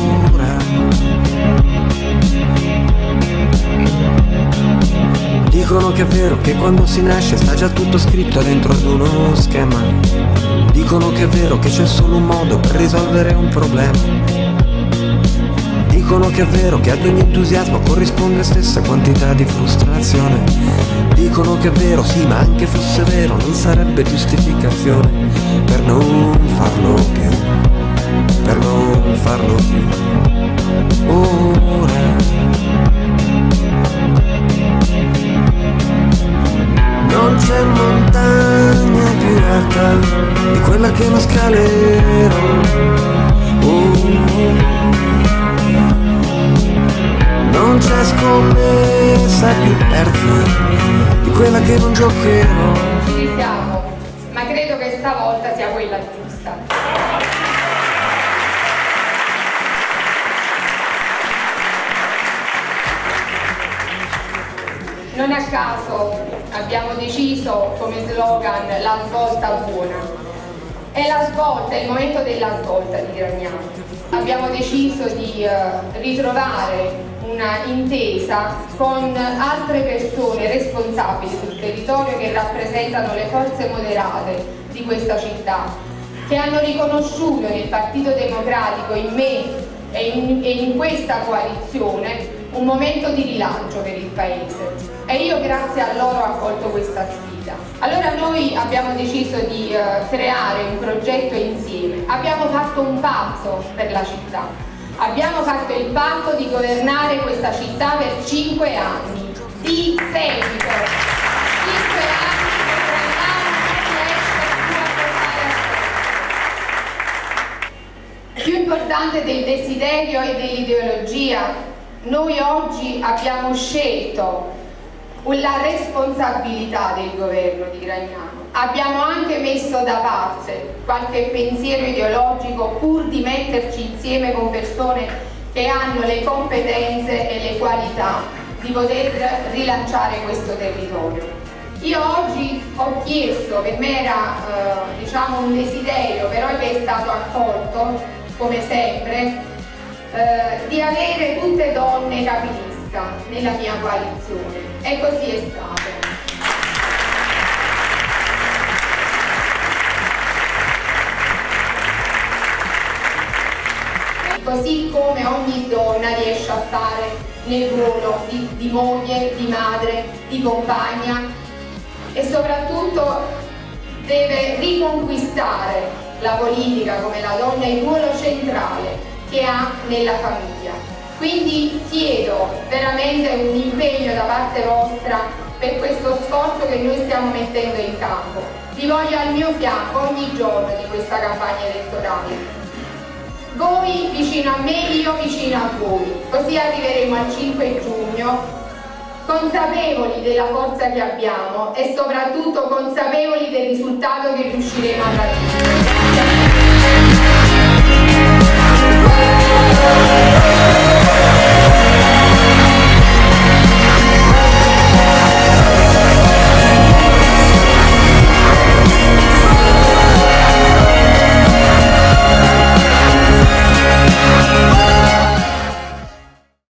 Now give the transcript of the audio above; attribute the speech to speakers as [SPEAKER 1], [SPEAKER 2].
[SPEAKER 1] Dicono che è vero che quando si nasce sta già tutto scritto dentro ad uno schema. Dicono che è vero che c'è solo un modo per risolvere un problema. Dicono che è vero che ad ogni entusiasmo corrisponde stessa quantità di frustrazione. Dicono che è vero, sì, ma anche fosse vero non sarebbe giustificazione per non farlo più, per non farlo più. Ora non c'è montagna più alta di quella che non scalerò. Non c'è scommessa più persa di quella che non giocherò.
[SPEAKER 2] Ci siamo, ma credo che stavolta sia quella giusta. Non a caso abbiamo deciso come slogan la svolta buona. È la svolta, è il momento della svolta di Gragnano. Abbiamo deciso di ritrovare una intesa con altre persone responsabili sul territorio che rappresentano le forze moderate di questa città, che hanno riconosciuto nel Partito Democratico, in me e in questa coalizione, un momento di rilancio per il Paese. E io grazie a loro ho accolto questa sfida. Allora noi abbiamo deciso di creare un progetto insieme. Abbiamo fatto un patto per la città. Abbiamo fatto il patto di governare questa città per 5 anni di seguito. 5 anni che Gragnano non riesce più a portare a sé. Più importante del desiderio e dell'ideologia, noi oggi abbiamo scelto la responsabilità del governo di Gragnano. Abbiamo anche messo da parte qualche pensiero ideologico pur di metterci insieme con persone che hanno le competenze e le qualità di poter rilanciare questo territorio. Io oggi ho chiesto, per me era diciamo un desiderio, però che è stato accolto come sempre, di avere tutte donne capilista nella mia coalizione, e così è stato. Così come ogni donna riesce a stare nel ruolo di moglie, di madre, di compagna, e soprattutto deve riconquistare la politica come la donna, il ruolo centrale che ha nella famiglia. Quindi chiedo veramente un impegno da parte vostra per questo sforzo che noi stiamo mettendo in campo. Vi voglio al mio fianco ogni giorno di questa campagna elettorale. Voi vicino a me, io vicino a voi. Così arriveremo al 5 giugno consapevoli della forza che abbiamo e soprattutto consapevoli del risultato che riusciremo a raggiungere.